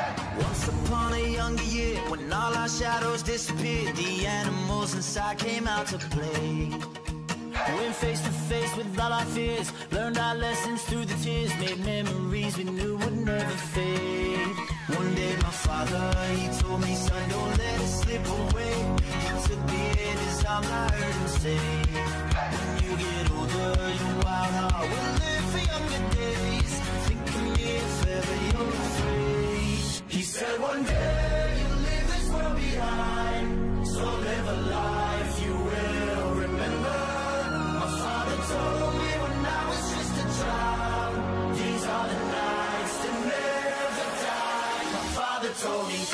Once upon a younger year, when all our shadows disappeared, the animals inside came out to play. Went face to face with all our fears, learned our lessons through the tears, made memories we knew would never fade. One day my father, he told me, son, don't let it slip away. He took me in his arms, I heard him say, when you get older, your wild heart will live for younger days. Think of me if ever you're afraid. He said one day you'll leave this world behind, so live a life you will remember. My father told me when I was just a child, these are the nights that never die. My father told me.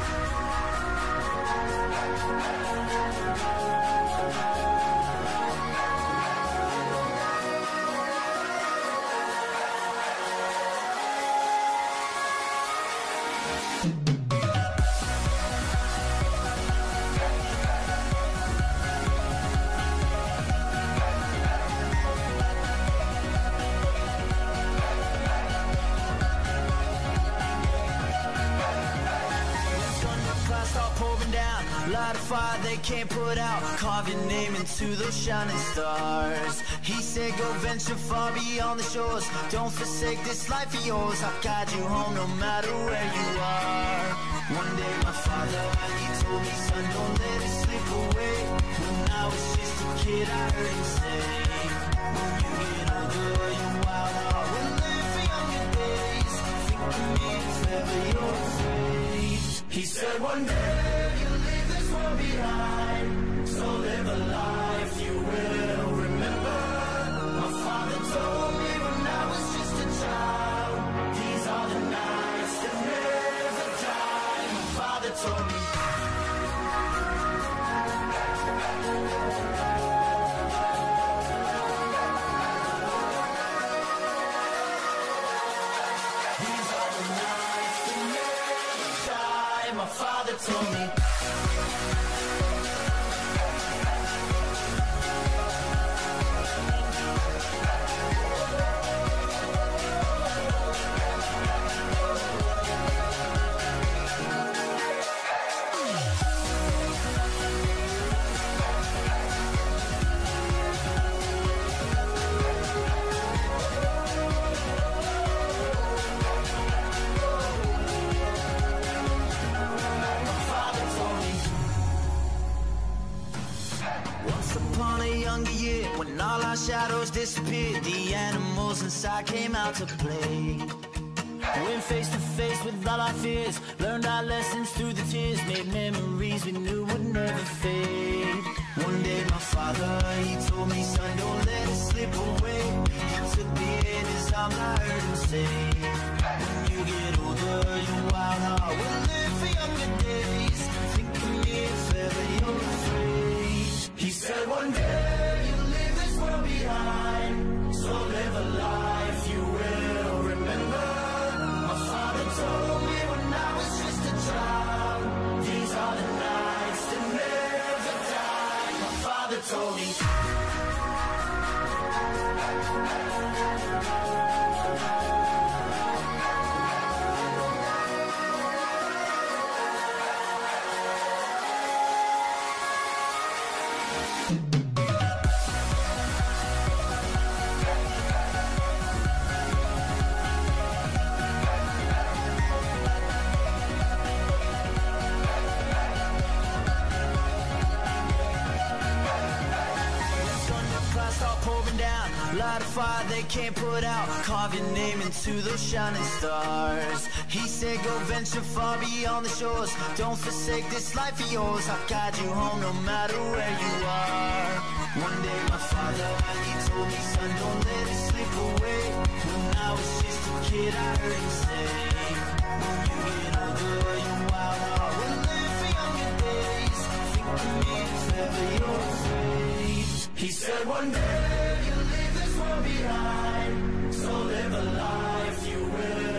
Light a fire they can't put out, carve your name into those shining stars. He said go venture far beyond the shores, don't forsake this life of yours. I'll guide you home no matter where you are. One day my father, he told me, son, don't let it slip away. When I was just a kid I heard him say, when you get older your wild heart will live for younger days. Think of me if ever you're afraid. He said one day you'll leave this world behind, so live a life you will remember. My father told me when I was just a child, these are the nights that never die. My father told me. These are the nights that never die. My father told me. When all our shadows disappeared, the animals inside came out to play. Went face to face with all our fears, learned our lessons through the tears, made memories we knew would never fade. One day my father, he told me, son, don't let it slip away. He took me in his arms, I heard him say, when you get older your wild heart will live for younger days. Think of me if ever you're afraid. He said one day you'll leave this world behind, so live a life you will remember. My father told me when I was just a child, these are the nights that never die. My father told me. Light a fire they can't put out, carve your name into those shining stars. He said go venture far beyond the shores, don't forsake this life of yours. I'll guide you home no matter where you are. One day my father, he told me, son, don't let it slip away. When I was just a kid I heard him say, when you get older your wild heart will live for younger days. Think of me if ever you're afraid. He said one day you'll leave this world behind, so live a life you will